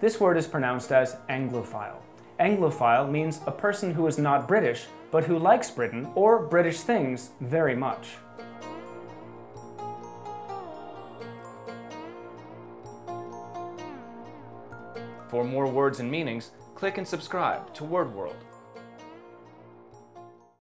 This word is pronounced as Anglophile. Anglophile means a person who is not British, but who likes Britain or British things very much. For more words and meanings, click and subscribe to Word World.